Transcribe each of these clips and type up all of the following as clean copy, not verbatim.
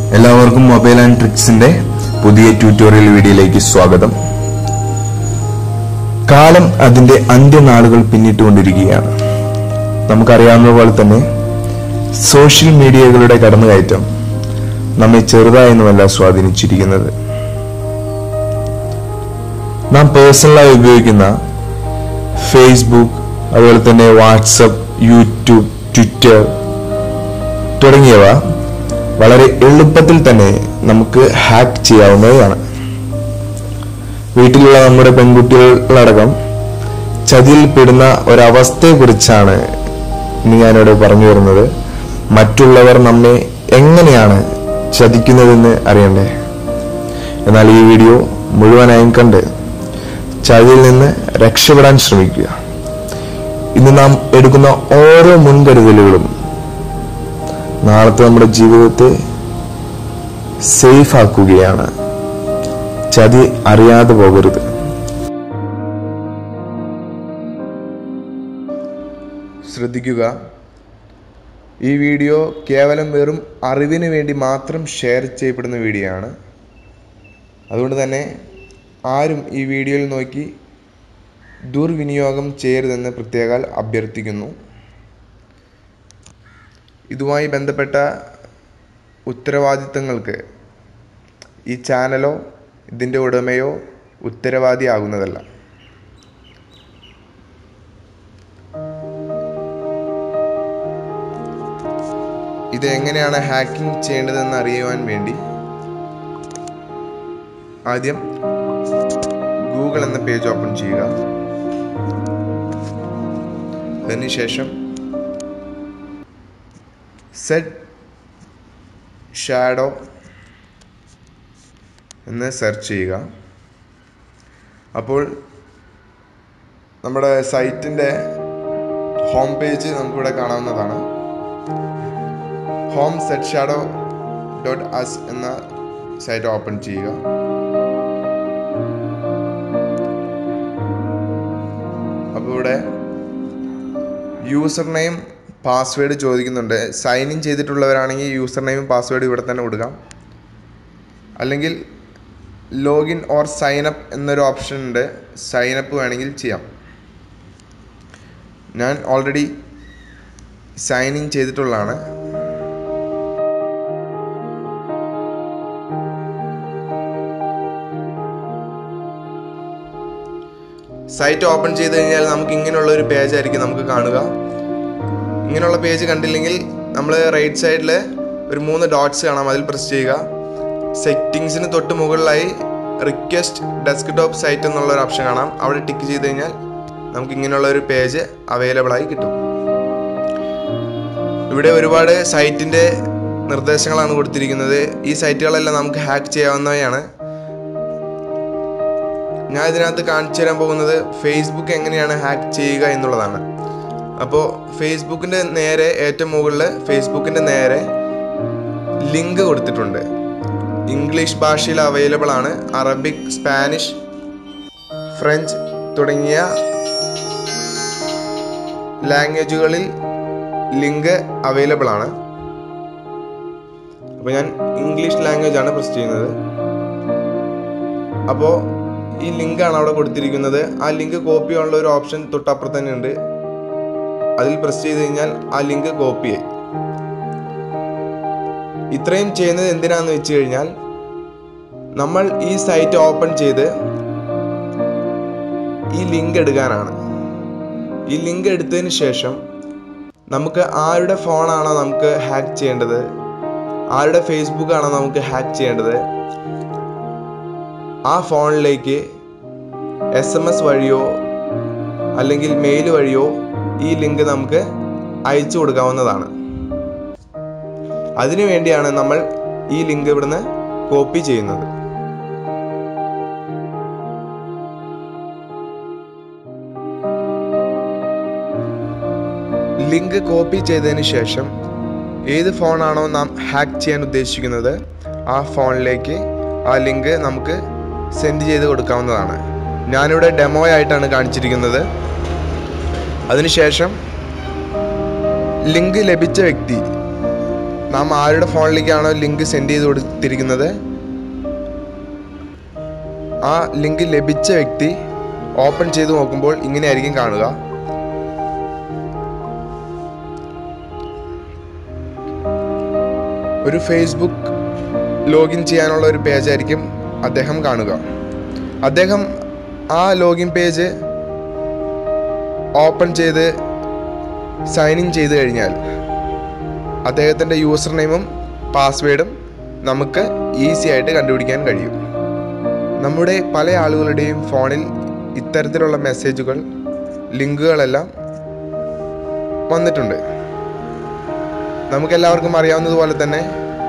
എല്ലാവർക്കും mobile and ട്രിക്സിന്റെ പുതിയ tutorial വീഡിയോയിലേക്ക് സ്വാഗതം. കാലം അതിന്റെ അന്ത്യനാളുകൾ പിന്നിട്ടുകൊണ്ടിരിക്കുകയാണ്. നമുക്കറിയാവുന്ന പോലെ തന്നെ സോഷ്യൽ മീഡിയകളുടെ കടന്നുകയറ്റം നമ്മെ ചെറുതായൊന്നുമല്ല സ്വാധീനിച്ചിരിക്കുന്നത്. നാം പേഴ്സണലായി ഉപയോഗിക്കുന്ന ഫേസ്ബുക്ക്, അതുപോലെ തന്നെ വാട്സപ്പ്, യൂട്യൂബ്, ട്വിറ്റർ തുടങ്ങിയവ വളരെ എളുപ്പത്തിൽ തന്നെ നമുക്ക് ഹാക്ക് ചെയ്യാവുന്നതാണ്. വീട്ടിലുള്ള നമ്മുടെ പെൺകുട്ടികളടക്കം ചതിയിൽപ്പെടുന്ന ഒരവസ്ഥയെക്കുറിച്ചാണ് ഇനി ഞാനിവിടെ പറഞ്ഞു വരുന്നത്. മറ്റുള്ളവർ നമ്മെ എങ്ങനെയാണ് ചതിക്കുന്നതെന്ന് അറിയണ്ടേ? എന്നാൽ ഈ വീഡിയോ മുഴുവനായും കണ്ട് ചതിയിൽ നിന്ന് രക്ഷപ്പെടാൻ ശ്രമിക്കുക. ഇന്ന് നാം എടുക്കുന്ന ഓരോ മുൻകരുതലുകളും നാളത്തെ നമ്മുടെ ജീവിതത്തെ സേഫ് ആക്കുകയാണ്. ചതി അറിയാതെ പോകരുത്. ശ്രദ്ധിക്കുക, ഈ വീഡിയോ കേവലം വെറും അറിവിന് വേണ്ടി മാത്രം ഷെയർ ചെയ്യപ്പെടുന്ന വീഡിയോ ആണ്. അതുകൊണ്ട് തന്നെ ആരും ഈ വീഡിയോയിൽ നോക്കി ദുർവിനിയോഗം ചെയ്യരുതെന്ന് പ്രത്യേകം അഭ്യർത്ഥിക്കുന്നു. ഇതുമായി ബന്ധപ്പെട്ട ഉത്തരവാദിത്തങ്ങൾക്ക് ഈ ചാനലോ ഇതിൻ്റെ ഉടമയോ ഉത്തരവാദിയാകുന്നതല്ല. ഇത് എങ്ങനെയാണ് ഹാക്കിംഗ് ചെയ്യേണ്ടതെന്ന് അറിയുവാൻ വേണ്ടി ആദ്യം ഗൂഗിൾ എന്ന പേജ് ഓപ്പൺ ചെയ്യുക. അതിനുശേഷം സെറ്റ് ഷാഡോ എന്ന് സെർച്ച് ചെയ്യുക. അപ്പോൾ നമ്മുടെ സൈറ്റിൻ്റെ ഹോം പേജ് നമുക്കിവിടെ കാണാവുന്നതാണ്. ഹോം സെറ്റ് ഷാഡോ .us എന്ന സൈറ്റ് ഓപ്പൺ ചെയ്യുക. അപ്പോൾ ഇവിടെ യൂസർ നെയിം, പാസ്വേഡ് ചോദിക്കുന്നുണ്ട്. സൈൻ ഇൻ ചെയ്തിട്ടുള്ളവരാണെങ്കിൽ യൂസർ നെയിമും പാസ്വേഡും ഇവിടെ തന്നെ കൊടുക്കാം. അല്ലെങ്കിൽ ലോഗിൻ ഓർ സൈൻ അപ്പ് എന്നൊരു ഓപ്ഷൻ ഉണ്ട്. സൈൻ അപ്പ് വേണമെങ്കിൽ ചെയ്യാം. ഞാൻ ഓൾറെഡി സൈൻ ഇൻ ചെയ്തിട്ടുള്ളതാണ്. സൈറ്റ് ഓപ്പൺ ചെയ്ത് കഴിഞ്ഞാൽ നമുക്ക് ഇങ്ങനെയുള്ള ഒരു പേജ് ആയിരിക്കും നമുക്ക് കാണുക. ഇങ്ങനെയുള്ള പേജ് കണ്ടില്ലെങ്കിൽ നമ്മൾ റൈറ്റ് സൈഡിൽ ഒരു 3 ഡോട്ട്സ് കാണാം, അതിൽ പ്രസ് ചെയ്യുക. സെറ്റിങ്സിന് തൊട്ട് മുകളിലായി റിക്വസ്റ്റ് ഡെസ്ക്ടോപ്പ് സൈറ്റ് എന്നുള്ളൊരു ഓപ്ഷൻ കാണാം. അവിടെ ടിക്ക് ചെയ്ത് കഴിഞ്ഞാൽ നമുക്ക് ഇങ്ങനെയുള്ള ഒരു പേജ് അവൈലബിൾ ആയി കിട്ടും. ഇവിടെ ഒരുപാട് സൈറ്റിൻ്റെ നിർദ്ദേശങ്ങളാണ് കൊടുത്തിരിക്കുന്നത്. ഈ സൈറ്റുകളെല്ലാം നമുക്ക് ഹാക്ക് ചെയ്യാവുന്നവയാണ്. ഞാൻ ഇതിനകത്ത് കാണിച്ചു തരാൻ പോകുന്നത് ഫേസ്ബുക്ക് എങ്ങനെയാണ് ഹാക്ക് ചെയ്യുക എന്നുള്ളതാണ്. അപ്പോൾ ഫേസ്ബുക്കിൻ്റെ നേരെ ഏറ്റവും മുകളിൽ ഫേസ്ബുക്കിൻ്റെ നേരെ ലിങ്ക് കൊടുത്തിട്ടുണ്ട്. ഇംഗ്ലീഷ് ഭാഷയിൽ അവൈലബിൾ ആണ്. അറബിക്, സ്പാനിഷ്, ഫ്രഞ്ച് തുടങ്ങിയ ലാംഗ്വേജുകളിൽ ലിങ്ക് അവൈലബിൾ ആണ്. അപ്പോൾ ഞാൻ ഇംഗ്ലീഷ് ലാംഗ്വേജ് ആണ് പ്രസ് ചെയ്യുന്നത്. അപ്പോൾ ഈ ലിങ്കാണ് അവിടെ കൊടുത്തിരിക്കുന്നത്. ആ ലിങ്ക് കോപ്പി ചെയ്യാനുള്ള ഒരു ഓപ്ഷൻ തൊട്ടപ്പുറത്ത് തന്നെ ഉണ്ട്. അതിൽ പ്രസ് ചെയ്ത് കഴിഞ്ഞാൽ ആ ലിങ്ക് കോപ്പി ആയി. ഇത്രയും ചെയ്യുന്നത് എന്തിനാന്ന് വെച്ച് കഴിഞ്ഞാൽ നമ്മൾ ഈ സൈറ്റ് ഓപ്പൺ ചെയ്ത് ഈ ലിങ്ക് എടുക്കാനാണ്. ഈ ലിങ്ക് എടുത്തതിന് ശേഷം നമുക്ക് ആരുടെ ഫോണാണോ നമുക്ക് ഹാക്ക് ചെയ്യേണ്ടത്, ആരുടെ ഫേസ്ബുക്കാണോ നമുക്ക് ഹാക്ക് ചെയ്യേണ്ടത്, ആ ഫോണിലേക്ക് SMS വഴിയോ അല്ലെങ്കിൽ മെയിൽ വഴിയോ ഈ ലിങ്ക് നമുക്ക് അയച്ചു കൊടുക്കാവുന്നതാണ്. അതിനു വേണ്ടിയാണ് നമ്മൾ ഈ ലിങ്ക് ഇവിടുന്ന് കോപ്പി ചെയ്യുന്നത്. ലിങ്ക് കോപ്പി ചെയ്തതിന് ശേഷം ഏത് ഫോണാണോ നാം ഹാക്ക് ചെയ്യാൻ ഉദ്ദേശിക്കുന്നത് ആ ഫോണിലേക്ക് ആ ലിങ്ക് നമുക്ക് സെൻഡ് ചെയ്ത് കൊടുക്കാവുന്നതാണ്. ഞാനിവിടെ ഡെമോ ആയിട്ടാണ് കാണിച്ചിരിക്കുന്നത്. അതിനുശേഷം ലിങ്ക് ലഭിച്ച വ്യക്തി നാം ആരുടെ ഫോണിലേക്കാണോ ലിങ്ക് സെൻഡ് ചെയ്ത് കൊടുത്തിരിക്കുന്നത് ആ ലിങ്ക് ലഭിച്ച വ്യക്തി ഓപ്പൺ ചെയ്ത് നോക്കുമ്പോൾ ഇങ്ങനെയായിരിക്കും കാണുക. ഒരു ഫേസ്ബുക്ക് ലോഗിൻ ചെയ്യാനുള്ള ഒരു പേജായിരിക്കും അദ്ദേഹം കാണുക. അദ്ദേഹം ആ ലോഗിൻ പേജ് ഓപ്പൺ ചെയ്ത് സൈൻ ഇൻ ചെയ്ത് കഴിഞ്ഞാൽ അദ്ദേഹത്തിൻ്റെ യൂസർ നെയിമും പാസ്വേഡും നമുക്ക് ഈസി ആയിട്ട് കണ്ടുപിടിക്കാൻ കഴിയും. നമ്മുടെ പല ആളുകളുടെയും ഫോണിൽ ഇത്തരത്തിലുള്ള മെസ്സേജുകൾ, ലിങ്കുകളെല്ലാം വന്നിട്ടുണ്ട്. നമുക്കെല്ലാവർക്കും അറിയാവുന്നതുപോലെ തന്നെ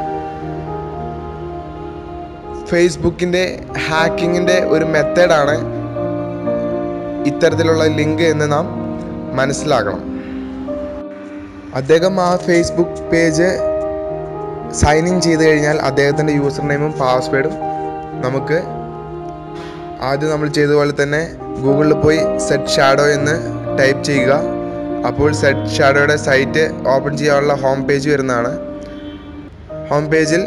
ഫേസ്ബുക്കിൻ്റെ ഹാക്കിങ്ങിൻ്റെ ഒരു മെത്തേഡാണ് ഇത്തരത്തിലുള്ള ലിങ്ക് എന്ന് നാം മനസ്സിലാക്കണം. അദ്ദേഹം ആ ഫേസ്ബുക്ക് പേജ് സൈൻ ഇൻ ചെയ്ത് കഴിഞ്ഞാൽ അദ്ദേഹത്തിൻ്റെ യൂസർ നെയിമും പാസ്വേഡും നമുക്ക് ആദ്യം നമ്മൾ ചെയ്തതുപോലെ തന്നെ ഗൂഗിളിൽ പോയി സെറ്റ് ഷാഡോ എന്ന് ടൈപ്പ് ചെയ്യുക. അപ്പോൾ സെറ്റ് ഷാഡോയുടെ സൈറ്റ് ഓപ്പൺ ചെയ്യാനുള്ള ഹോം പേജ് വരുന്നതാണ്. ഹോം പേജിൽ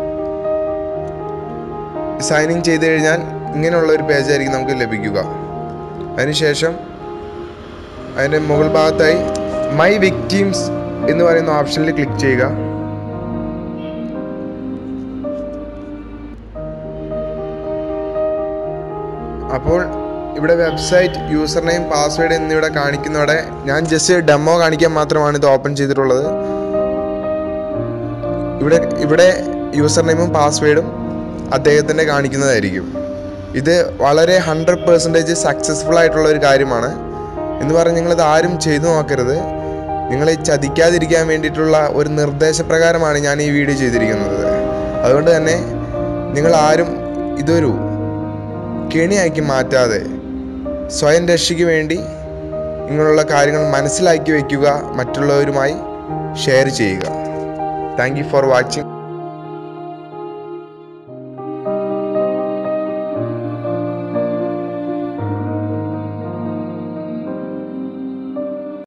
സൈൻ ഇൻ ചെയ്ത് കഴിഞ്ഞാൽ ഇങ്ങനെയുള്ള ഒരു പേജായിരിക്കും നമുക്ക് ലഭിക്കുക. അതിനുശേഷം അതിൻ്റെ മുകൾ ഭാഗത്തായി മൈ വിക്ടിംസ് എന്ന് പറയുന്ന ഓപ്ഷനിൽ ക്ലിക്ക് ചെയ്യുക. അപ്പോൾ ഇവിടെ വെബ്സൈറ്റ്, യൂസർ നെയിം, പാസ്വേഡ് എന്നിവിടെ കാണിക്കുന്നതോടെ ഞാൻ ജസ്റ്റ് ഡെമോ കാണിക്കാൻ മാത്രമാണ് ഇത് ഓപ്പൺ ചെയ്തിട്ടുള്ളത്. ഇവിടെ യൂസർ നെയിമും പാസ്വേഡും അദ്ദേഹത്തിൻ്റെ കാണിക്കുന്നതായിരിക്കും. ഇത് വളരെ 100% സക്സസ്ഫുൾ ആയിട്ടുള്ള ഒരു കാര്യമാണ് എന്ന് പറഞ്ഞ് നിങ്ങളിത് ആരും ചെയ്തു നോക്കരുത്. നിങ്ങളെ ചതിക്കാതിരിക്കാൻ വേണ്ടിയിട്ടുള്ള ഒരു നിർദ്ദേശപ്രകാരമാണ് ഞാൻ ഈ വീഡിയോ ചെയ്തിരിക്കുന്നത്. അതുകൊണ്ട് തന്നെ നിങ്ങൾ ആരും ഇതൊരു കെണിയാക്കി മാറ്റാതെ സ്വയം രക്ഷയ്ക്ക് വേണ്ടി ഇങ്ങനെയുള്ള കാര്യങ്ങൾ മനസ്സിലാക്കി വയ്ക്കുക, മറ്റുള്ളവരുമായി ഷെയർ ചെയ്യുക. Thank you for watching.